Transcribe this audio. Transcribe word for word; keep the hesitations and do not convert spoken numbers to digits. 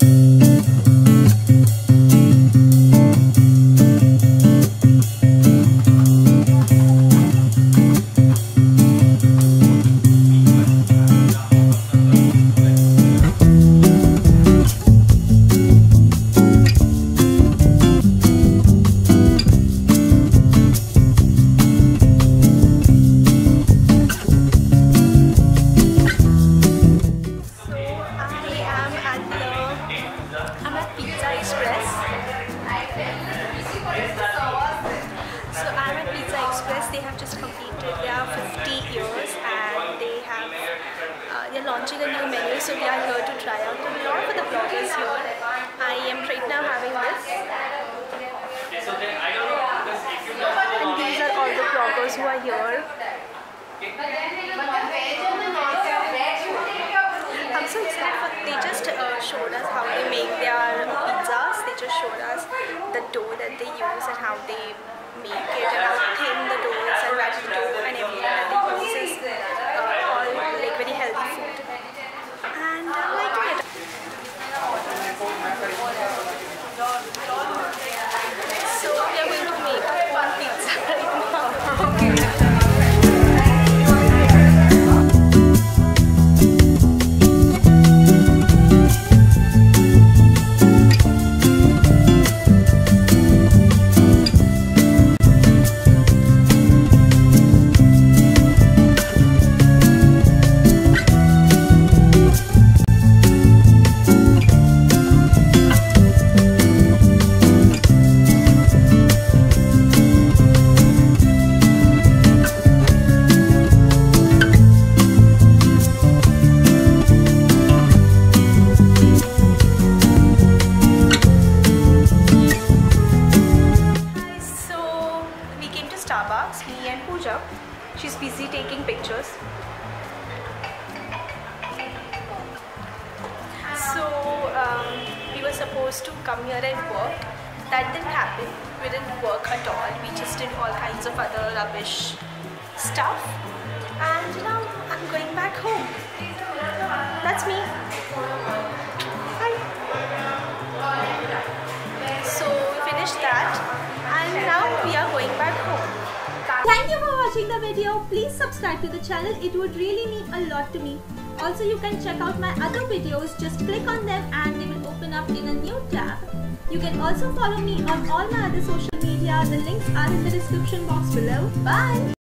They have just completed their fifty years and they have uh, they're launching a new menu, so we are here to try out a lot of the bloggers here. I am right now having this, and these are all the bloggers who are here. I'm so excited for, they just uh, showed us how they make their pizzas. They just showed us the dough that they use and how they make it and how thin the dough is and that dough and everything that they use is uh, all like very healthy food, and I'm liking it. So we are going to make one pizza right now. Okay. Starbucks, me and Pooja. She's busy taking pictures. So um, we were supposed to come here and work. That didn't happen. We didn't work at all. We just did all kinds of other rubbish stuff. And now I'm going back home. That's me. Hi. So we finished that. And now we are going back home. Thank you for watching the video. Please subscribe to the channel. It would really mean a lot to me. Also, you can check out my other videos. Just click on them and they will open up in a new tab. You can also follow me on all my other social media. The links are in the description box below. Bye!